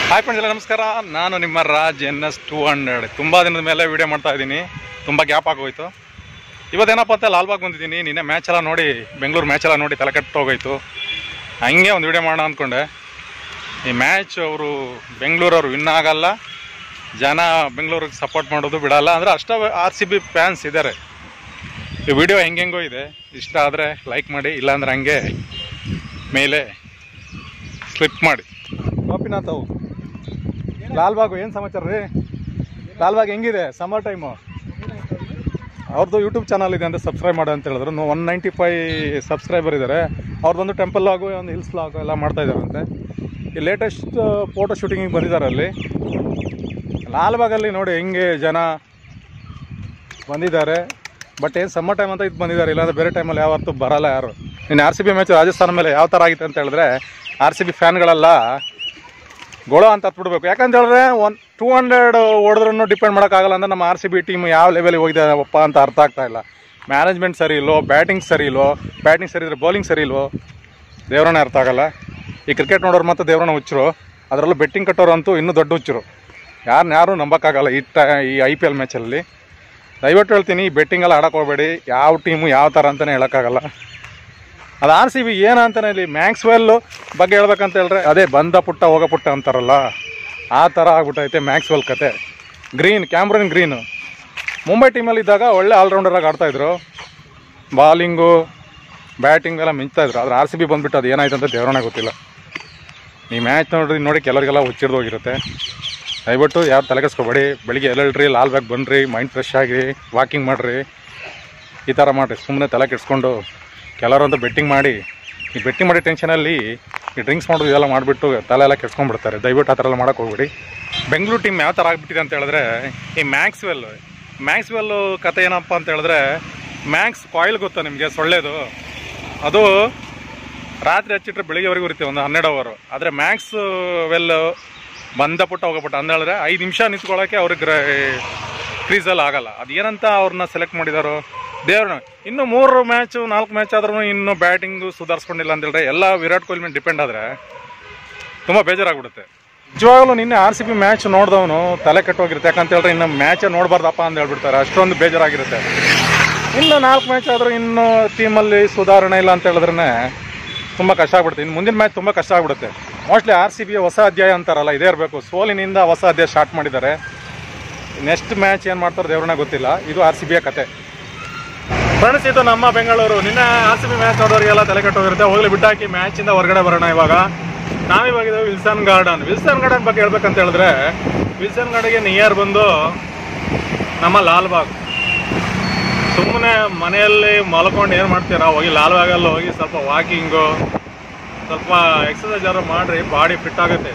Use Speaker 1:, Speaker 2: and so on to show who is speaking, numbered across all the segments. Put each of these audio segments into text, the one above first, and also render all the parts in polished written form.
Speaker 1: Hi friends ಎಲ್ಲ ನಮಸ್ಕಾರ. ನಾನು ನಿಮ್ಮ ರಾಜ್ NS200. ತುಂಬ ದಿನದ ಮೇಲೆ ವೀಡಿಯೋ ಮಾಡ್ತಾ ಇದ್ದೀನಿ. ತುಂಬ ಗ್ಯಾಪ್ ಆಗೋಯ್ತು. ಇವತ್ತೇನಪ್ಪ ಅಂತ ಲಾಲ್ಬಾಗ್ ಬಂದಿದ್ದೀನಿ. ನಿನ್ನೆ ಮ್ಯಾಚ್ ಎಲ್ಲ ನೋಡಿ, ಬೆಂಗಳೂರು ಮ್ಯಾಚ್ ಎಲ್ಲ ನೋಡಿ ತಲೆ ಕೆಟ್ಟೋಗೋಯ್ತು. ಹಂಗೆ ಒಂದು ವೀಡಿಯೋ ಮಾಡೋಣ ಅಂದ್ಕೊಂಡೆ. ಈ ಮ್ಯಾಚ್ ಅವರು ಬೆಂಗಳೂರವ್ರು ವಿನ್ ಆಗಲ್ಲ, ಜನ ಬೆಂಗಳೂರಿಗೆ ಸಪೋರ್ಟ್ ಮಾಡೋದು ಬಿಡಲ್ಲ, ಅಂದರೆ ಅಷ್ಟೇ RCB ಫ್ಯಾನ್ಸ್ ಇದ್ದಾರೆ. ಈ ವಿಡಿಯೋ ಹೆಂಗೆಂಗೋ ಇದೆ. ಇಷ್ಟ ಆದರೆ ಲೈಕ್ ಮಾಡಿ, ಇಲ್ಲಾಂದ್ರೆ ಹಂಗೆ ಮೇಲೆ ಸ್ಲಿಪ್ ಮಾಡಿ. ಗೋಪಿನಾಥ್ ಅವು ಲಾಲ್ಬಾಗು ಏನು ಸಮಾಚಾರ ರೀ? ಲಾಲ್ಬಾಗ್ ಹೆಂಗಿದೆ ಸಮ್ಮರ್ ಟೈಮು? ಅವ್ರದ್ದು ಯೂಟ್ಯೂಬ್ ಚಾನಲ್ ಇದೆ ಅಂತ ಸಬ್ಸ್ಕ್ರೈಬ್ ಮಾಡಿ ಅಂತ ಹೇಳಿದ್ರು. 195 ಸಬ್ಸ್ಕ್ರೈಬರ್ ಇದ್ದಾರೆ. ಅವ್ರದ್ದೊಂದು ಟೆಂಪಲ್ ಲಾಗು, ಒಂದು ಹಿಲ್ಸ್ ಲಾಗು ಎಲ್ಲ ಮಾಡ್ತಾಯಿದ್ದಾರಂತೆ. ಈ ಲೇಟೆಸ್ಟ್ ಫೋಟೋ ಶೂಟಿಂಗಿಗೆ ಬಂದಿದ್ದಾರೆ ಅಲ್ಲಿ ಲಾಲ್ಬಾಗಲ್ಲಿ. ನೋಡಿ ಹೆಂಗೆ ಜನ ಬಂದಿದ್ದಾರೆ. ಬಟ್ ಏನು ಸಮ್ಮರ್ ಟೈಮ್ ಅಂತ ಇದು ಬಂದಿದ್ದಾರೆ, ಇಲ್ಲಾಂದರೆ ಬೇರೆ ಟೈಮಲ್ಲಿ ಯಾವತ್ತೂ ಬರಲ್ಲ ಯಾರು. ಇನ್ನು RCB ಮ್ಯಾಚ್ ರಾಜಸ್ಥಾನ ಮೇಲೆ ಯಾವ ಥರ ಆಗಿತ್ತು ಅಂತ ಹೇಳಿದ್ರೆ, RCB ಫ್ಯಾನ್ಗಳೆಲ್ಲ ಗೋಳೋ ಅಂತ ಹತ್ಬಿಡ್ಬೇಕು. ಯಾಕಂತ ಹೇಳಿದ್ರೆ 200 ಹೊಡೆದ್ರೂ ಡಿಪೆಂಡ್ ಮಾಡೋಕ್ಕಾಗಲ್ಲ. ಅಂದರೆ ನಮ್ಮ RCB ಟೀಮ್ ಯಾವ ಲೆವೆಲಿಗೆ ಹೋಗಿದ್ದಾವಪ್ಪ ಅಂತ ಅರ್ಥ ಆಗ್ತಾ ಇಲ್ಲ. ಮ್ಯಾನೇಜ್ಮೆಂಟ್ ಸರಿ ಇಲ್ಲೋ, ಬ್ಯಾಟಿಂಗ್ ಸರಿ ಇಲ್ಲೋ, ಬ್ಯಾಟಿಂಗ್ ಸರಿ ಇದ್ರೆ ಬೌಲಿಂಗ್ ಸರಿ ಇಲ್ವೋ, ದೇವ್ರನ್ನೇ ಅರ್ಥ ಆಗಲ್ಲ. ಈ ಕ್ರಿಕೆಟ್ ನೋಡೋರು ಮತ್ತು ದೇವ್ರನ್ನ ಹುಚ್ಚರು, ಅದರಲ್ಲೂ ಬೆಟ್ಟಿಂಗ್ ಕಟ್ಟೋರು ಅಂತೂ ಇನ್ನೂ ದೊಡ್ಡ ಹುಚ್ಚರು. ಯಾರು ನಂಬೋಕ್ಕಾಗಲ್ಲ ಈ IPL ಮ್ಯಾಚಲ್ಲಿ. ದಯವಿಟ್ಟು ಹೇಳ್ತೀನಿ, ಈ ಬೆಟ್ಟಿಂಗೆಲ್ಲ ಆಡೋಕೆ ಹೋಗಬೇಡಿ. ಯಾವ ಟೀಮು ಯಾವ ಥರ ಅಂತಲೇ ಹೇಳೋಕ್ಕಾಗಲ್ಲ. ಅದು RCB ಏನಂತಾನೆ ಇಲ್ಲಿ ಮ್ಯಾಕ್ಸ್ವೆಲ್ ಬಗ್ಗೆ ಹೇಳ್ಬೇಕಂತ ಹೇಳಿದ್ರೆ, ಅದೇ ಬಂದ ಪುಟ್ಟ ಹೋಗ ಪುಟ್ಟ ಅಂತಾರಲ್ಲ, ಆ ಥರ ಆಗ್ಬಿಟ್ಟೈತೆ ಮ್ಯಾಕ್ಸ್ವೆಲ್ ಕತೆ. ಕ್ಯಾಮ್ರನ್ ಗ್ರೀನು ಮುಂಬೈ ಟೀಮಲ್ಲಿ ಇದ್ದಾಗ ಒಳ್ಳೆ ಆಲ್ರೌಂಡರಾಗಿ ಆಡ್ತಾಯಿದ್ರು. ಬಾಲಿಂಗು ಬ್ಯಾಟಿಂಗ್ ಎಲ್ಲ ಮಿಂಚ್ತಾಯಿದ್ರು. ಆದರೆ RCB ಬಂದುಬಿಟ್ಟು ಅದು ಏನಾಯ್ತು ಅಂತ ದೇವರೇ ಗೊತ್ತಿಲ್ಲ. ಈ ಮ್ಯಾಚ್ ನೋಡಿ ಕೆಲವರಿಗೆಲ್ಲ ಹುಚ್ಚಿಡ್ದೋಗಿರುತ್ತೆ. ದಯವಿಟ್ಟು ಯಾರು ತಲೆಗೆಸ್ಕೊಬೇಡಿ. ಬೆಳಿಗ್ಗೆ ಎದ್ದೇಳ್ರಿ, ಲಾಲ್ಬಾಗ್ ಬನ್ನಿರಿ, ಮೈಂಡ್ ಫ್ರೆಶ್ ಆಗಿ ವಾಕಿಂಗ್ ಮಾಡಿರಿ, ಈ ಥರ ಮಾಡಿರಿ. ಸುಮ್ಮನೆ ತಲೆ ಕೆಡಿಸ್ಕೊಂಡು ಕೆಲವರಂತೂ ಬೆಟ್ಟಿಂಗ್ ಮಾಡಿ, ಈ ಬೆಟ್ಟಿಂಗ್ ಮಾಡಿ ಟೆನ್ಷನಲ್ಲಿ ಈ ಡ್ರಿಂಕ್ಸ್ ಮಾಡೋದು ಇದೆಲ್ಲ ಮಾಡಿಬಿಟ್ಟು ತಲೆ ಎಲ್ಲ ಕೆಡ್ಸ್ಕೊಂಡ್ಬಿಡ್ತಾರೆ. ದಯವಿಟ್ಟು ಆ ಥರ ಎಲ್ಲ ಮಾಡೋಕ್ಕೆ ಹೋಗ್ಬಿಡಿ. ಬೆಂಗಳೂರು ಟೀಮ್ ಯಾವ ಥರ ಆಗಿಬಿಟ್ಟಿದೆ ಅಂತ ಹೇಳಿದ್ರೆ, ಈ ಮ್ಯಾಕ್ಸ್ವೆಲ್ಲು ಕತೆ ಏನಪ್ಪ ಅಂತ ಹೇಳಿದ್ರೆ, ಮ್ಯಾಕ್ಸ್ ಕಾಯಿಲ್ ಗೊತ್ತಾ ನಿಮಗೆ? ಸೊಳ್ಳೆದು. ಅದು ರಾತ್ರಿ ಹಚ್ಚಿಟ್ರೆ ಬೆಳಿಗ್ಗೆವರೆಗೂ ಇರುತ್ತೆ, ಒಂದು 12 ಅವರ್. ಆದರೆ ಮ್ಯಾಕ್ಸ್ವೆಲ್ ಬಂದ ಪುಟ್ಟ ಹೋಗಪುಟ್ಟ ಅಂತ ಹೇಳಿದ್ರೆ 5 ನಿಮಿಷ ನಿಂತ್ಕೊಳ್ಳೋಕ್ಕೆ ಅವ್ರಿಗೆ ಕ್ರೀಸಲ್ಲಿ ಆಗಲ್ಲ. ಅದು ಏನಂತ ಅವ್ರನ್ನ ಸೆಲೆಕ್ಟ್ ಮಾಡಿದಾರೋ ದೇವ್ರನ್ನ. ಇನ್ನು 3 ಮ್ಯಾಚ್ 4 ಮ್ಯಾಚ್ ಆದ್ರೂ ಇನ್ನೂ ಬ್ಯಾಟಿಂಗು ಸುಧಾರಿಸ್ಕೊಂಡಿಲ್ಲ ಅಂತ ಹೇಳಿದ್ರೆ, ಎಲ್ಲ ವಿರಾಟ್ ಕೊಹ್ಲಿ ಮೇಲೆ ಡಿಪೆಂಡ್ ಆದರೆ ತುಂಬ ಬೇಜಾರಾಗ್ಬಿಡುತ್ತೆ. ನಿಜವಾಗ್ಲೂ ನಿನ್ನೆ RCB ಮ್ಯಾಚ್ ನೋಡಿದವನು ತಲೆ ಕೆಟ್ಟೋಗಿರುತ್ತೆ. ಯಾಕಂತ ಹೇಳಿದ್ರೆ ಇನ್ನು ಮ್ಯಾಚೇ ನೋಡಬಾರ್ದಪ್ಪ ಅಂತ ಹೇಳ್ಬಿಡ್ತಾರೆ, ಅಷ್ಟೊಂದು ಬೇಜಾರಾಗಿರುತ್ತೆ. ಇನ್ನು 4 ಮ್ಯಾಚ್ ಆದರೂ ಇನ್ನೂ ಟೀಮಲ್ಲಿ ಸುಧಾರಣೆ ಇಲ್ಲ ಅಂತ ಹೇಳಿದ್ರೆ ತುಂಬ ಕಷ್ಟ ಆಗ್ಬಿಡುತ್ತೆ. ಇನ್ನು ಮುಂದಿನ ಮ್ಯಾಚ್ ತುಂಬ ಕಷ್ಟ ಆಗ್ಬಿಡುತ್ತೆ. ಮೋಸ್ಟ್ಲಿ RCB ಹೊಸ ಅಧ್ಯಾಯ ಅಂತಾರಲ್ಲ, ಇದೇ ಇರಬೇಕು. ಸೋಲಿನಿಂದ ಹೊಸ ಅಧ್ಯಾಯ ಸ್ಟಾರ್ಟ್ ಮಾಡಿದ್ದಾರೆ. ನೆಕ್ಸ್ಟ್ ಮ್ಯಾಚ್ ಏನು ಮಾಡ್ತಾರೋ ದೇವ್ರನ್ನ ಗೊತ್ತಿಲ್ಲ. ಇದು RCBಯ ಕತೆ. ಫ್ರೆಂಡ್ಸ್, ಇದು ನಮ್ಮ ಬೆಂಗಳೂರು. ನಿನ್ನೆ RCB ಮ್ಯಾಚ್ ನೋಡೋರಿಗೆಲ್ಲ ತಲೆ ಕೆಟ್ಟೋಗಿರುತ್ತೆ. ಹೋಗ್ಲಿ ಬಿಟ್ಟಾಕಿ, ಮ್ಯಾಚಿಂದ ಹೊರಗಡೆ ಬರೋಣ. ಇವಾಗ ನಾವಿವಾಗಿದ್ದೇವೆ ವಿಲ್ಸನ್ ಗಾರ್ಡನ್ ಬಗ್ಗೆ ಹೇಳ್ಬೇಕಂತ ಹೇಳಿದ್ರೆ, ವಿಲ್ಸನ್ ಗಾರ್ಡನ್ಗೆ ನಿಯರ್ ಬಂದು ನಮ್ಮ ಲಾಲ್ಬಾಗ್. ಸುಮ್ಮನೆ ಮನೆಯಲ್ಲಿ ಮಲ್ಕೊಂಡು ಏನು ಮಾಡ್ತೀರಾ, ಹೋಗಿ ಲಾಲ್ಬಾಗಲ್ಲಿ ಹೋಗಿ ಸ್ವಲ್ಪ ವಾಕಿಂಗು, ಸ್ವಲ್ಪ ಎಕ್ಸಸೈಸ್ ಯಾರು ಮಾಡಿರಿ, ಬಾಡಿ ಫಿಟ್ ಆಗುತ್ತೆ.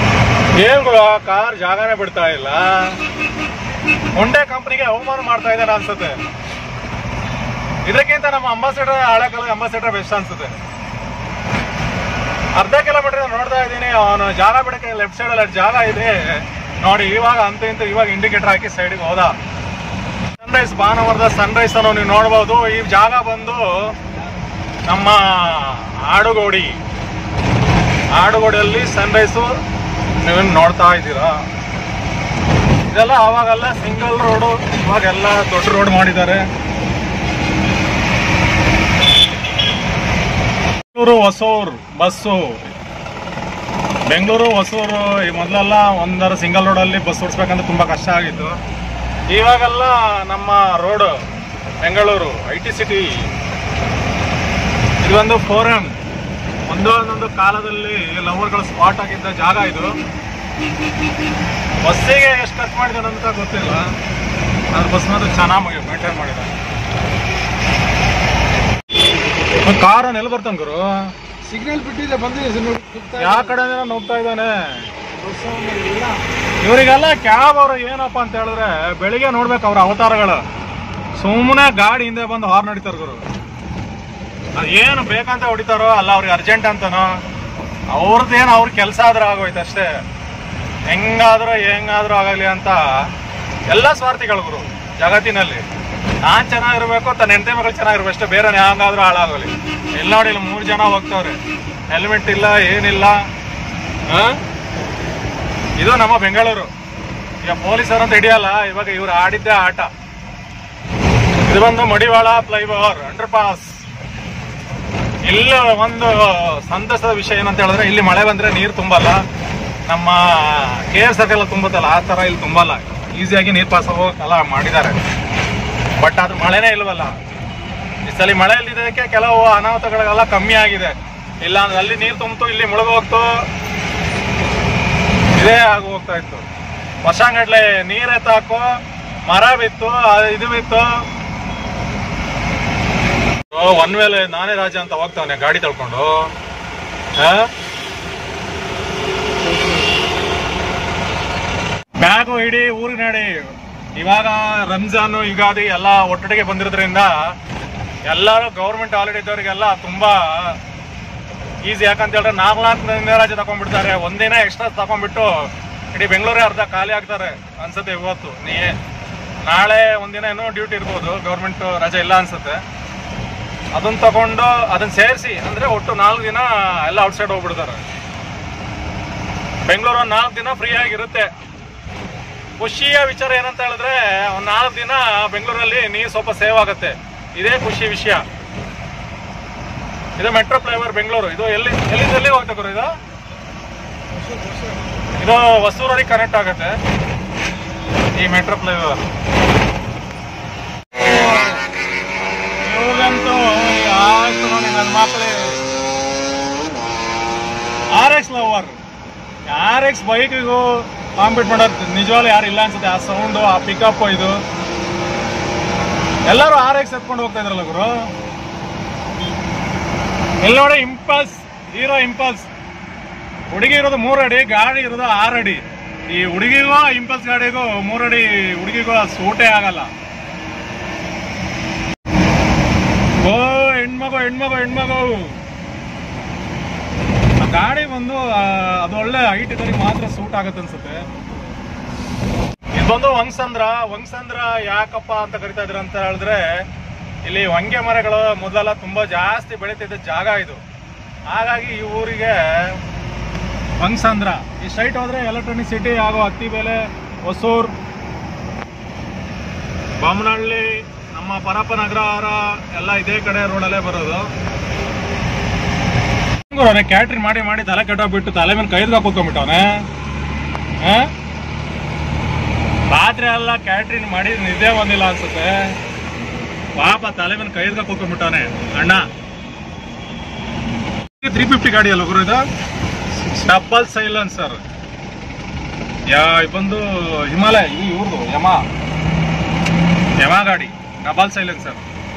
Speaker 1: ಏನ್ಗಳು ಕಾರ್ ಜಾಗನೇ ಬಿಡ್ತಾ ಇಲ್ಲ. ಹೊಂಡೆ ಕಂಪ್ನಿಗೆ ಅವಮಾನ ಮಾಡ್ತಾ ಇದ್ದಾರೆ ಅನ್ಸುತ್ತೆ. ಇದಕ್ಕಿಂತ ನಮ್ಮ ಹಳೆ ಕಾಲದ ಅಂಬಾಸಿಡರ್ ಬೆಸ್ಟ್ ಅನ್ಸುತ್ತೆ. ಅರ್ಧ ಕಿಲೋಮೀಟರ್ ನೋಡ್ತಾ ಇದ್ದೀನಿ, ಅವನು ಜಾಗ ಬಿಡಕ್ಕೆ ಲೆಫ್ಟ್ ಸೈಡಲ್ಲಿ ಜಾಗ ಇದೆ ನೋಡಿ. ಇವಾಗ ಇವಾಗ ಇಂಡಿಕೇಟರ್ ಹಾಕಿ ಸೈಡಿಗೆ ಹೋದ. ಸನ್ರೈಸ್, ಭಾನುವಾರದ ಸನ್ರೈಸ್ ಅನ್ನು ನೀವು ನೋಡ್ಬೋದು. ಈ ಜಾಗ ಬಂದು ನಮ್ಮ ಆಡುಗೋಡಿಯಲ್ಲಿ ಸನ್ರೈಸು ನೀವು ನೋಡ್ತಾ ಇದ್ದೀರಾ. ಇದೆಲ್ಲ ಅವಾಗೆಲ್ಲ ಸಿಂಗಲ್ ರೋಡು, ಇವಾಗೆಲ್ಲ ದೊಡ್ಡ ರೋಡ್ ಮಾಡಿದ್ದಾರೆ. ಹೊಸೂರು ಬಸ್ಸು, ಬೆಂಗಳೂರು ಹೊಸೂರು. ಈ ಮೊದಲೆಲ್ಲ ಒಂದರ ಸಿಂಗಲ್ ರೋಡಲ್ಲಿ ಬಸ್ ಓಡಿಸ್ಬೇಕಂದ್ರೆ ತುಂಬ ಕಷ್ಟ ಆಗಿತ್ತು. ಇವಾಗೆಲ್ಲ ನಮ್ಮ ರೋಡು ಬೆಂಗಳೂರು IT ಸಿಟಿ. ಇದೊಂದು ಫೋರಮ್, ಒಂದೊಂದೊಂದು ಕಾಲದಲ್ಲಿ ಲವರ್ಗಳ ಸ್ಪಾಟ್ ಆಗಿದ್ದ ಜಾಗ ಇದು. ಬಸ್ಸಿಗೆ ಎಷ್ಟು ಖರ್ಚು ಮಾಡಿದಾರೆ ಅಂತ ಗೊತ್ತಿಲ್ಲ, ಅದ್ರ ಬಸ್ ಮಾತ್ರ ಚೆನ್ನಾಗಿ ಮೇಂಟೈನ್ ಮಾಡಿದ್ದಾರೆ. ಕಾರನ್ನು ಎಲ್ಲಿ ಬರ್ತಾನೆ ಗುರು?
Speaker 2: ಸಿಗ್ನಲ್ ಬಿಟ್ಟಿದೆ, ಬಂದಿದೆ.
Speaker 1: ಯಾವ ಕಡೆ ನೋಡ್ತಾ ಇದ್ದಾನೆ ಇವರಿಗೆಲ್ಲ ಕ್ಯಾಬ್ ಅವರು. ಏನಪ್ಪ ಅಂತ ಹೇಳಿದ್ರೆ, ಬೆಳಿಗ್ಗೆ ನೋಡ್ಬೇಕು ಅವ್ರ ಅವತಾರಗಳು. ಸುಮ್ಮನೆ ಗಾಡಿ ಹಿಂದೆ ಬಂದು ಹಾರ್ನ್ ಹೊಡಿತಾರೆ ಗುರು. ಏನು ಬೇಕಂತ ಹೊಡಿತಾರೋ, ಅಲ್ಲ ಅವ್ರಿಗೆ ಅರ್ಜೆಂಟ್ ಅಂತನೋ, ಅವ್ರದ್ದೇನು ಅವ್ರ ಕೆಲಸ ಆದ್ರೆ ಆಗೋಯ್ತು ಅಷ್ಟೇ. ಹೆಂಗಾದ್ರೂ ಆಗಲಿ ಅಂತ ಎಲ್ಲ ಸ್ವಾರ್ಥಿಗಳು ಗುರು ಜಗತ್ತಿನಲ್ಲಿ. ನಾನು ಚೆನ್ನಾಗಿರ್ಬೇಕು, ತನ್ನ ಹೆಂಡತಿ ಮಗಳು ಚೆನ್ನಾಗಿರ್ಬೇಕು ಅಷ್ಟೇ, ಬೇರೆ ಹ್ಯಾಂಗಾದ್ರೂ ಹಾಳಾಗೋಲಿ. ಇಲ್ಲಿ ನೋಡಿ, ಇಲ್ಲಿ 3 ಜನ ಹೋಗ್ತವ್ರೆ, ಹೆಲ್ಮೆಟ್ ಇಲ್ಲ, ಏನಿಲ್ಲ. ಇದು ನಮ್ಮ ಬೆಂಗಳೂರು. ಈಗ ಪೊಲೀಸರು ಅಂತ ಹಿಡಿಯಲ್ಲ, ಇವಾಗ ಇವ್ರು ಆಡಿದ್ದೆ ಆಟ. ಇದು ಬಂದು ಮಡಿವಾಳ ಫ್ಲೈಓವರ್ ಅಂಡರ್ ಪಾಸ್. ಇಲ್ಲಿ ಒಂದು ಸಂತಸದ ವಿಷಯ ಏನಂತ ಹೇಳಿದ್ರೆ, ಇಲ್ಲಿ ಮಳೆ ಬಂದ್ರೆ ನೀರು ತುಂಬಲ್ಲ. ನಮ್ಮ KR ಸರ್ಕಲ್ ತುಂಬತ್ತಲ್ಲ, ಆ ತರ ಇಲ್ಲಿ ತುಂಬಲ್ಲ. ಈಸಿಯಾಗಿ ನೀರು ಪಾಸ್ ಹೋಗಲ್ಲ ಮಾಡಿದ್ದಾರೆ. ಬಟ್ ಅದು ಮಳೆನೇ ಇಲ್ವಲ್ಲ. ಈ ಸಲ ಮಳೆ ಇಲ್ಲಿದ್ದಕ್ಕೆ ಕೆಲವು ಅನಾಹುತಗಳೆಲ್ಲ ಕಮ್ಮಿ ಆಗಿದೆ. ಇಲ್ಲ ಅಂದ್ರೆ ಅಲ್ಲಿ ನೀರು ತುಂಬಿತು, ಇಲ್ಲಿ ಮುಳುಗೋಗ್ತು, ಇದೇ ಆಗಿ ಹೋಗ್ತಾ ಇತ್ತು. ವರ್ಷಾಂಗಟ್ಲೆ ನೀರ್ ಎತ್ತಾಕೋ, ಮರ ಬಿತ್ತು, ಇದು ಬಿತ್ತು. ಒನ್ ವೇಲೆ ನಾನೇ ರಾಜ ಅಂತ ಹೋಗ್ತಾವನೆ ಗಾಡಿ ತಳ್ಕೊಂಡು. ಬ್ಯಾಗು ಹಿಡಿ, ಊರಿಗೆ ನಡಿ. ಇವಾಗ ರಂಜಾನ್, ಯುಗಾದಿ ಎಲ್ಲ ಒಟ್ಟೊಟ್ಟಿಗೆ ಬಂದಿರೋದ್ರಿಂದ ಎಲ್ಲರೂ ಗೌರ್ಮೆಂಟ್ ಹಾಲಿಡೇ ಇದ್ದವರಿಗೆಲ್ಲ ತುಂಬಾ ಈಸಿ. ಯಾಕಂತ ಹೇಳಿದ್ರೆ 4 ರಾಜ್ಯ ತಗೊಂಡ್ಬಿಡ್ತಾರೆ. ಒಂದಿನ ಎಕ್ಸ್ಟ್ರಾ ತಗೊಂಡ್ಬಿಟ್ಟು ಇಡೀ ಬೆಂಗಳೂರೇ ಅರ್ಧ ಖಾಲಿ ಆಗ್ತಾರೆ ಅನ್ಸುತ್ತೆ. ಇವತ್ತು ನಾಳೆ ಒಂದಿನ ಏನೋ ಡ್ಯೂಟಿ ಇರ್ಬೋದು, ಗೌರ್ಮೆಂಟ್ ರಜೆ ಇಲ್ಲ ಅನ್ಸುತ್ತೆ. ಅದನ್ನ ತಗೊಂಡು ಅದನ್ನ ಸೇರಿಸಿ ಅಂದ್ರೆ ಒಟ್ಟು 4 ದಿನ ಎಲ್ಲ ಔಟ್ಸೈಡ್ ಹೋಗ್ಬಿಡ್ತಾರೆ. ಬೆಂಗಳೂರು 4 ದಿನ ಫ್ರೀ ಆಗಿರುತ್ತೆ. ಖುಷಿಯ ವಿಚಾರ ಏನಂತ ಹೇಳಿದ್ರೆ, 4 ದಿನ ಬೆಂಗಳೂರಲ್ಲಿ ನೀರು ಸ್ವಲ್ಪ ಸೇವ್ ಆಗುತ್ತೆ. ಇದೇ ಖುಷಿ ವಿಷಯ. ಇದು ಮೆಟ್ರೋ ಫ್ಲೈಓವರ್ ಬೆಂಗಳೂರು. ಇದು ಎಲ್ಲಿ ಹೋಗ್ತಾ ಗುರು? ಇದು ಹೊಸೂರಿಗೆ ಕನೆಕ್ಟ್ ಆಗುತ್ತೆ ಈ ಮೆಟ್ರೋ ಫ್ಲೈಓವರ್. ಇವಾಗಂತೂ ಆಯ್ತು ನೋಡಿ ನನ್ನ ಮಕ್ಕಳೇ. RX ಲವರ್, RX ಬೈಕಿಗೂ ಕಾಂಪೀಟ್ ಮಾಡೋದು ನಿಜವಾಗ್ಲೂ ಯಾರು ಇಲ್ಲ ಅನ್ಸುತ್ತೆ. ಆ ಸೌಂಡು, ಆ ಪಿಕಪ್, ಇದು ಎಲ್ಲರೂ RX ಎತ್ಕೊಂಡು ಹೋಗ್ತಾ ಇದ್ರಲ್ಲ ಗುರು. ಇಲ್ಲಿ ನೋಡಿ ಇಂಪಲ್ಸ್, ಹೀರೋ ಇಂಪಲ್ಸ್. ಹುಡುಗಿ ಇರೋದು 3 ಅಡಿ, ಗಾಡಿ ಇರೋದು 6 ಅಡಿ. ಈ ಹುಡುಗಿಗೂ ಇಂಪಲ್ಸ್ ಗಾಡಿಗೂ 3 ಅಡಿ ಹುಡುಗಿಗೂ ಸೂಟೇ ಆಗಲ್ಲ. ಓ ಹೆಣ್ಮಗು. ಆ ಗಾಡಿ ಬಂದು ಅದು ಒಳ್ಳೆ ಹೈಟ್ ಇದ್ದವ್ರಿಗೆ ಮಾತ್ರ ಸೂಟ್ ಆಗುತ್ತೆ ಅನ್ಸುತ್ತೆ. ಇದು ಬಂದು ವಂಗಸಂದ್ರ ಯಾಕಪ್ಪ ಅಂತ ಕರಿತಾ ಇದ್ರ ಅಂತ ಹೇಳಿದ್ರೆ, ಇಲ್ಲಿ ಹೊಂಗೆ ಮರಗಳು ಮೊದಲೆಲ್ಲ ತುಂಬಾ ಜಾಸ್ತಿ ಬೆಳೀತಿದ್ದ ಜಾಗ ಇದು. ಹಾಗಾಗಿ ಈ ಊರಿಗೆ ವಂಗಸಂದ್ರ. ಈ ಸೈಟ್ ಹೋದ್ರೆ ಎಲೆಕ್ಟ್ರಾನಿಕ್ ಸಿಟಿ ಹಾಗೂ ಅತ್ತಿಬೇಲೆ, ಹೊಸೂರು, ಬೊಮ್ಮನಹಳ್ಳಿ, ನಮ್ಮ ಪರಪ್ಪ ನಗರ ಎಲ್ಲ ಇದೇ ಕಡೆ ರೋಡಲ್ಲೇ ಬರೋದು. ಕ್ಯಾಟ್ರಿಂಗ್ ಮಾಡಿ ತಲೆ ಕೆಟ್ಟೋಗ್ಬಿಟ್ಟು ತಲೆ ಮೇಲೆ ಕೈದ್ಗ ಕೂತ್ಕೊಂಡ್ಬಿಟ್ಟವನೆ. ರಾತ್ರಿ ಎಲ್ಲ ಕ್ಯಾಟ್ರಿಂಗ್ ಮಾಡಿ ನಿದ್ದೆ ಬಂದಿಲ್ಲ ಅನ್ಸುತ್ತೆ. ಪಾಪ ತಲೆ ಮೇಲೆ ಕೈದ್ಗ ಕೂತ್ಕೊಂಡ್ಬಿಟ್ಟವನೆ ಅಣ್ಣ. 350 ಗಾಡಿ ಅಲ್ಲ ಗುರು ಇದು? Double silencer. ಬಂದು ಹಿಮಾಲಯ, ಇವ್ರದು ಯಮ ಗಾಡಿ, ಡಬಲ್ ಸೈಲೆನ್ಸರ್.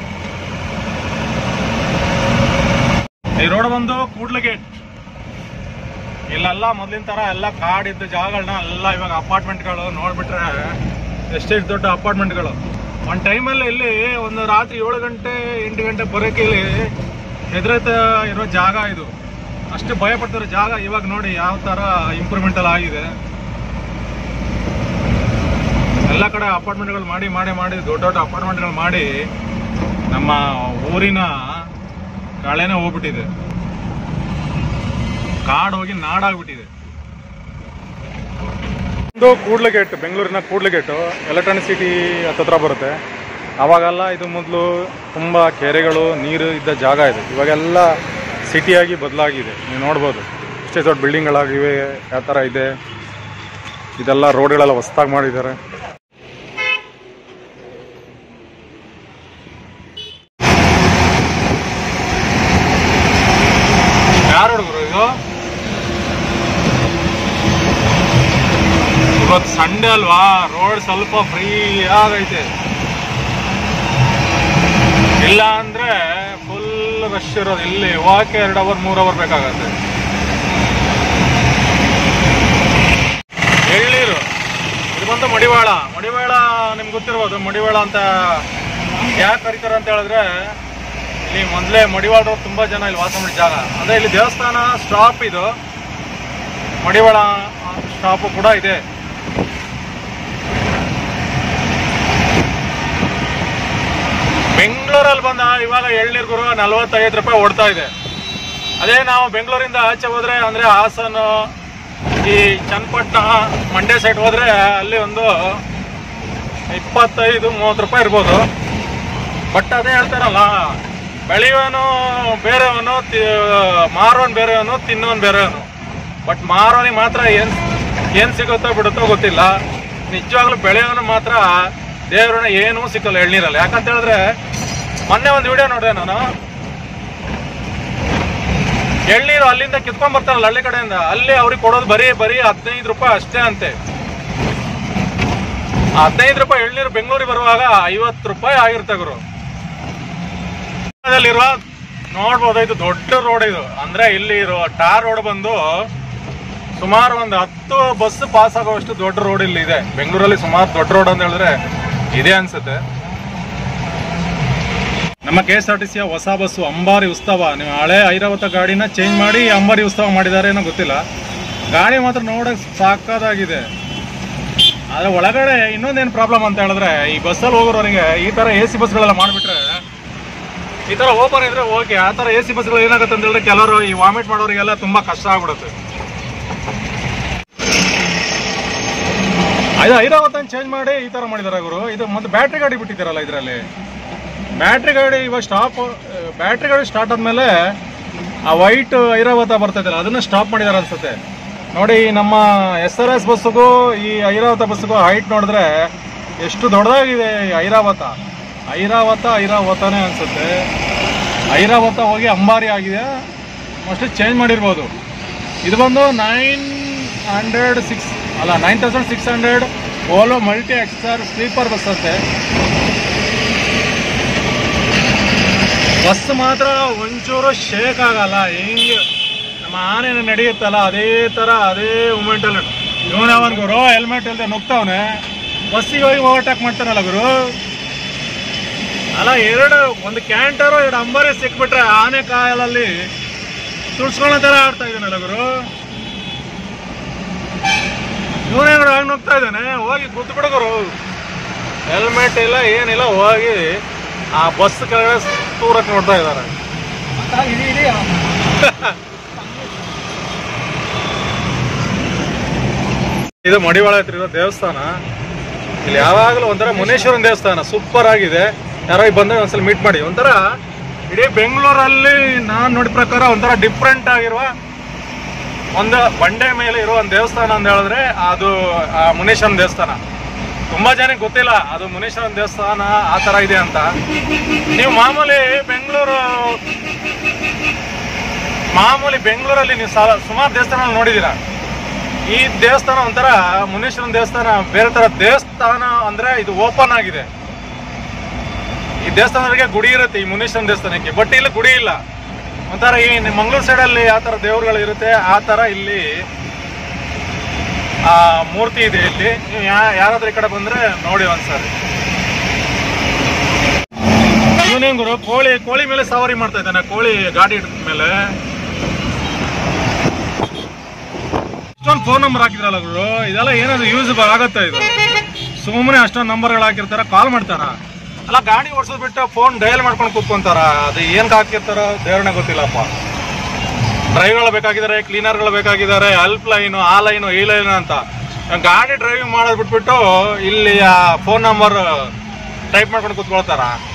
Speaker 1: ಈ ರೋಡ್ ಬಂದು ಕೂಡ್ಲಗೇಟ್. ಇಲ್ಲೆಲ್ಲ ಮೊದ್ಲಿನ ತರ ಎಲ್ಲ ಕಾಡಿದ್ದ ಜಾಗಗಳನ್ನ ಎಲ್ಲ ಇವಾಗ ಅಪಾರ್ಟ್ಮೆಂಟ್ಗಳು ನೋಡ್ಬಿಟ್ರೆ ಎಷ್ಟೆಷ್ಟು ದೊಡ್ಡ ಅಪಾರ್ಟ್ಮೆಂಟ್ಗಳು. ಒಂದು ಟೈಮಲ್ಲಿ ಇಲ್ಲಿ ಒಂದು ರಾತ್ರಿ 7 ಗಂಟೆ 8 ಗಂಟೆ ಬರೋಕೆ ಇಲ್ಲಿ ಹೆದರತ ಇರೋ ಜಾಗ ಇದು. ಅಷ್ಟು ಭಯ ಪಡ್ತಿರೋ ಜಾಗ ಇವಾಗ ನೋಡಿ ಯಾವ ತರ ಇಂಪ್ರೂವ್ಮೆಂಟ್ ಎಲ್ಲ ಆಗಿದೆ. ಎಲ್ಲ ಕಡೆ ಅಪಾರ್ಟ್ಮೆಂಟ್ಗಳು ಮಾಡಿ ದೊಡ್ಡ ಅಪಾರ್ಟ್ಮೆಂಟ್ಗಳು ಮಾಡಿ ನಮ್ಮ ಊರಿನ ಕಳೆನೇ ಹೋಗ್ಬಿಟ್ಟಿದೆ. ಕಾಡು ಹೋಗಿ ನಾಡಾಗ್ಬಿಟ್ಟಿದೆ. ಇದು ಕೂಡ್ಲಗೇಟ್, ಬೆಂಗಳೂರಿನ ಕೂಡ್ಲಗೇಟು ಎಲೆಕ್ಟ್ರಾನಿಕ್ ಸಿಟಿ ಹತ್ತತ್ರ ಬರುತ್ತೆ. ಅವಾಗೆಲ್ಲ ಇದು ಮೊದಲು ತುಂಬ ಕೆರೆಗಳು, ನೀರು ಇದ್ದ ಜಾಗ ಇದೆ. ಇವಾಗೆಲ್ಲ ಸಿಟಿಯಾಗಿ ಬದಲಾಗಿದೆ. ನೀವು ನೋಡ್ಬೋದು ಇಷ್ಟೇ ದೊಡ್ಡ ಬಿಲ್ಡಿಂಗ್ಗಳಾಗಿವೆ, ಯಾವ ಥರ ಇದೆ. ಇದೆಲ್ಲ ರೋಡ್ಗಳೆಲ್ಲ ಹೊಸದಾಗಿ ಮಾಡಿದ್ದಾರೆ. ಯಾರು ಹುಡುಗರು ಇದು? ಇವತ್ತು ಸಂಡೇ ಅಲ್ವಾ, ರೋಡ್ ಸ್ವಲ್ಪ ಫ್ರೀ ಆಗೈತೆ. ಇಲ್ಲ ಅಂದ್ರೆ ಫುಲ್ ರಶ್ ಇರೋದು. ಇಲ್ಲಿ ಹೋಗಕ್ಕೆ 2 ಅವರ್ 3 ಅವರ್ ಬೇಕಾಗತ್ತೆ. ಎಳ್ನೀರು. ಇದು ಬಂದು ಮಡಿವಾಳ ನಿಮ್ಗೆ ಗೊತ್ತಿರ್ಬೋದು. ಮಡಿವಾಳ ಅಂತ ಯಾಕೆ ಕರೀತಾರೆ ಅಂತ ಹೇಳಿದ್ರೆ, ಇಲ್ಲಿ ಮೊದಲೇ ಮಡಿವಾಳರು ತುಂಬಾ ಜನ ಇಲ್ಲಿ ವಾಸ ಮಾಡಿದ ಜಾಗ. ಅಂದ್ರೆ ಇಲ್ಲಿ ದೇವಸ್ಥಾನ ಸ್ಟಾಪ್, ಇದು ಮಡಿವಾಳ ಸ್ಟಾಪ್ ಕೂಡ ಇದೆ. ಬೆಂಗಳೂರಲ್ಲಿ ಬಂದ ಇವಾಗ ಎಳ್ನೀರು ಗುರು 45 ರೂಪಾಯಿ ಓಡ್ತಾ ಇದೆ. ಅದೇ ನಾವು ಬೆಂಗಳೂರಿಂದ ಆಚೆ ಹೋದ್ರೆ ಅಂದ್ರೆ ಹಾಸನ, ಈ ಚನ್ನಪಟ್ಟಣ ಮಂಡ್ಯ ಸೈಡ್ ಹೋದರೆ ಅಲ್ಲಿ ಒಂದು 25-30 ರೂಪಾಯಿ ಇರ್ಬೋದು. ಬಟ್ ಅದೇ ಹೇಳ್ತಾರಲ್ಲ, ಬೆಳೆಯೋನು ಬೇರೆಯವನು, ಮಾರೋನು ಬೇರೆಯವನು, ತಿನ್ನೋನು ಬೇರೆಯವನು. ಬಟ್ ಮಾರೋನಿಗೆ ಮಾತ್ರ ಏನು ಸಿಗುತ್ತೋ ಬಿಡುತ್ತೋ ಗೊತ್ತಿಲ್ಲ. ನಿಜವಾಗ್ಲೂ ಬೆಳೆಯೋನು ಮಾತ್ರ ದೇವ್ರನ್ನ ಏನೂ ಸಿಕ್ಕಲ್ಲ ಎಳ್ನೀರಲ್ಲಿ. ಯಾಕಂತ ಹೇಳಿದ್ರೆ ಮೊನ್ನೆ ಒಂದು ವಿಡಿಯೋ ನೋಡಿದೆ ನಾನು, ಎಳ್ನೀರು ಅಲ್ಲಿಂದ ಕಿತ್ಕೊಂಡ್ ಬರ್ತಾರಲ್ಲ ಹಳ್ಳಿ ಕಡೆಯಿಂದ, ಅಲ್ಲಿ ಅವ್ರಿಗೆ ಕೊಡೋದು ಬರೀ 15 ರೂಪಾಯಿ ಅಷ್ಟೇ ಅಂತೆ. 15 ರೂಪಾಯಿ ಎಳ್ನೀರು ಬೆಂಗಳೂರಿಗೆ ಬರುವಾಗ 50 ರೂಪಾಯಿ ಆಗಿರುತ್ತೆ ಗುರು. ಇರುವ ನೋಡ್ಬೋದು, ಇದು ದೊಡ್ಡ ರೋಡ್. ಇದು ಅಂದ್ರೆ ಇಲ್ಲಿ ಇರೋ ಟಾರ್ ರೋಡ್ ಬಂದು ಸುಮಾರು ಒಂದು 10 ಬಸ್ ಪಾಸ್ ಆಗುವಷ್ಟು ದೊಡ್ಡ ರೋಡ್ ಇಲ್ಲಿ ಇದೆ. ಬೆಂಗಳೂರಲ್ಲಿ ಸುಮಾರು ದೊಡ್ಡ ರೋಡ್ ಅಂತ ಹೇಳಿದ್ರೆ ಇದೆ ಅನ್ಸುತ್ತೆ. ನಮ್ಮ KSRTC ಹೊಸ ಬಸ್ಸು ಅಂಬಾರಿ ಉತ್ಸವ. ನೀವು ಹಳೆ ಐರಾವತ ಗಾಡಿನ ಚೇಂಜ್ ಮಾಡಿ ಅಂಬಾರಿ ಉತ್ಸವ ಮಾಡಿದ್ದಾರೆ ಏನೋ ಗೊತ್ತಿಲ್ಲ. ಗಾಡಿ ಮಾತ್ರ ನೋಡಕ್ ಸಾಕಾಗಿದೆ. ಆದ್ರೆ ಒಳಗಡೆ ಇನ್ನೊಂದೇನು ಪ್ರಾಬ್ಲಮ್ ಅಂತ ಹೇಳಿದ್ರೆ, ಈ ಬಸ್ಸಲ್ಲಿ ಹೋಗೋರವರಿಗೆ ಈ ತರ AC ಬಸ್ಗಳೆಲ್ಲ ಮಾಡಿಬಿಟ್ರೆ, ಈ ತರ ಓಪನ್ ಇದ್ರೆ ಓಕೆ. ಆ ತರ AC ಬಸ್ಗಳು ಏನಾಗುತ್ತೆ ಅಂತ ಹೇಳಿದ್ರೆ, ಕೆಲವರು ಈ ವಾಮಿಟ್ ಮಾಡೋರಿಗೆಲ್ಲ ತುಂಬಾ ಕಷ್ಟ ಆಗ್ಬಿಡುತ್ತೆ. ಇದು ಐರಾವತ ಚೇಂಜ್ ಮಾಡಿ ಈ ತರ ಮಾಡಿದಾರೆ ಗುರು. ಇದು ಮತ್ತೆ ಬ್ಯಾಟ್ರಿ ಗಾಡಿ ಬಿಟ್ಟಿದ್ದಾರಲ್ಲ ಇದರಲ್ಲಿ. ಬ್ಯಾಟ್ರಿ ಗಾಡಿ ಇವಾಗ ಬ್ಯಾಟ್ರಿ ಗಾಡಿ ಸ್ಟಾರ್ಟ್ ಆದ್ಮೇಲೆ ಆ ವೈಟ್ ಐರಾವತ ಬರ್ತಾ ಅದನ್ನ ಸ್ಟಾಪ್ ಮಾಡಿದಾರೆ ಅನ್ಸುತ್ತೆ. ನೋಡಿ, ನಮ್ಮ SRS ಬಸ್ಸಿಗೂ ಈ ಐರಾವತ ಬಸ್ಸಿಗೂ ಹೈಟ್ ನೋಡಿದ್ರೆ ಎಷ್ಟು ದೊಡ್ಡದಾಗಿದೆ ಈ ಐರಾವತನೇ ಅನ್ಸುತ್ತೆ. ಐರಾವತ ಹೋಗಿ ಅಂಬಾರಿ ಆಗಿದೆ, ಮೋಸ್ಟ್ಲಿ ಚೇಂಜ್ ಮಾಡಿರ್ಬೋದು. ಇದು ಬಂದು 9600 Volvo multi XR sleeper bus ಅಂತೆ. ಬಸ್ ಮಾತ್ರ ಒಂಚೂರು ಶೇಕ್ ಆಗಲ್ಲ. ಹಿಂಗೆ ನಮ್ಮ ಆನೆ ನಡೆಯುತ್ತಲ್ಲ ಅದೇ ತರ, ಅದೇ ಮೂಮೆಂಟಲ್ಲಿ ಇವನವನ್ ಗುರು ಹೆಲ್ಮೆಟ್ ಇಲ್ಲದೆ ನುಗ್ತಾವನೆ. ಬಸ್ಸಿಗೆ ಹೋಗಿ ಓವರ್ಟೇಕ್ ಮಾಡ್ತಾನಲ್ಲ ಗುರು. ಅಲ್ಲ, ಒಂದು ಕ್ಯಾಂಟರು 2 ಅಂಬಾರಿ ಸಿಕ್ಬಿಟ್ರೆ ಆನೆ ಕಾಯಲಲ್ಲಿ ತುಳ್ಸ್ಕೊಳ್ಳೋ ತರ ಆಡ್ತಾ ಇದ್ದಾನಲ್ಲ ಗುರು. ಇವನೇ ನೋಡಿ ಹಂಗೆ ನುಗ್ತಾ ಇದ್ದಾನೆ. ಹೋಗಿ ಕೂತ್ ಬಿಡೋರು, ಹೆಲ್ಮೆಟ್ ಇಲ್ಲ ಏನಿಲ್ಲ, ಹೋಗಿ ಆ ಬಸ್ ಕೆಳಗಡೆ ತೂರಕ್ಕೆ ನೋಡ್ತಾ ಇದ್ದಾರೆ. ಇದು ಮಡಿವಾಳ ಹತ್ರ ಇರೋ ದೇವಸ್ಥಾನ. ಇಲ್ಲಿ ಯಾವಾಗಲೂ ಒಂಥರ ಮುನೇಶ್ವರನ ದೇವಸ್ಥಾನ ಸೂಪರ್ ಆಗಿದೆ. ಯಾರೋ ಬಂದ್ರೆ ಒಂದ್ಸಲ ಮೀಟ್ ಮಾಡಿ. ಒಂಥರ ಇಡೀ ಬೆಂಗಳೂರಲ್ಲಿ ನಾನು ನೋಡಿದ ಪ್ರಕಾರ ಒಂಥರ ಡಿಫ್ರೆಂಟ್ ಆಗಿರುವ ಒಂದು ಬಂಡೆ ಮೇಲೆ ಇರೋ ಒಂದು ದೇವಸ್ಥಾನ ಅಂತ ಹೇಳಿದ್ರೆ ಅದು ಮುನೇಶ್ವರನ ದೇವಸ್ಥಾನ. ತುಂಬಾ ಜನಕ್ಕೆ ಗೊತ್ತಿಲ್ಲ ಅದು ಮುನೇಶ್ವರನ ದೇವಸ್ಥಾನ ಆ ತರ ಇದೆ ಅಂತ. ನೀವು ಮಾಮೂಲಿ ಬೆಂಗಳೂರಲ್ಲಿ ನೀವು ಸುಮಾರು ದೇವಸ್ಥಾನ ನೋಡಿದೀರಾ. ಈ ದೇವಸ್ಥಾನ ಒಂಥರ ಮುನೇಶ್ವರನ ದೇವಸ್ಥಾನ ಬೇರೆ ತರ ದೇವಸ್ಥಾನ. ಅಂದ್ರೆ ಇದು ಓಪನ್ ಆಗಿದೆ. ಈ ದೇವಸ್ಥಾನಕ್ಕೆ ಗುಡಿ ಇರುತ್ತೆ, ಈ ಮುನೇಶ್ವರನ ದೇವಸ್ಥಾನಕ್ಕೆ. ಬಟ್ ಇಲ್ಲಿ ಗುಡಿ ಇಲ್ಲ. ಒಂಥರ ಈ ಮಂಗಳೂರು ಸೈಡಲ್ಲಿ ಆ ಥರ ದೇವ್ರುಗಳು ಇರುತ್ತೆ, ಆ ಥರ ಇಲ್ಲಿ ಮೂರ್ತಿ ಇದೆ. ಇಲ್ಲಿ ನೀವು ಯಾರಾದ್ರೂ ಈ ಕಡೆ ಬಂದ್ರೆ ನೋಡಿ ಒಂದ್ಸರಿ. ಇವನೇನ್ ಗುರು ಕೋಳಿ ಮೇಲೆ ಸವಾರಿ ಮಾಡ್ತಾ ಇದ್ದಾನೆ. ಕೋಳಿ ಗಾಡಿ ಮೇಲೆ ಇಷ್ಟೊಂದು ಫೋನ್ ನಂಬರ್ ಹಾಕಿದ್ರಲ್ಲ ಗುರು. ಇದೆಲ್ಲ ಏನಾದ್ರು ಯೂಸ್ ಆಗತ್ತಾ? ಇದು ಸುಮ್ಮನೆ ಅಷ್ಟೊಂದು ನಂಬರ್ಗಳು ಹಾಕಿರ್ತಾರ, ಕಾಲ್ ಮಾಡ್ತಾರ. ಅಲ್ಲ, ಗಾಡಿ ಓಡಿಸೋದು ಬಿಟ್ಟು ಫೋನ್ ಡಯಲ್ ಮಾಡ್ಕೊಂಡು ಕೂತ್ಕೊಂತಾರ. ಅದು ಏನ್ ಹಾಕಿರ್ತಾರೋ ದೇವ್ರನ್ನ ಗೊತ್ತಿಲ್ಲಪ್ಪ. ಡ್ರೈವರ್ಗಳು ಬೇಕಾಗಿದ್ದಾರೆ, ಕ್ಲೀನರ್ಗಳು ಬೇಕಾಗಿದ್ದಾರೆ, ಹೆಲ್ಪ್ ಲೈನು, ಆ ಲೈನು, ಈ ಲೈನು ಅಂತ. ಗಾಡಿ ಡ್ರೈವಿಂಗ್ ಮಾಡೋದು ಬಿಟ್ಬಿಟ್ಟು ಇಲ್ಲಿ ಫೋನ್ ನಂಬರ್ ಟೈಪ್ ಮಾಡ್ಕೊಂಡು ಕೂತ್ಕೊಳ್ತಾರ.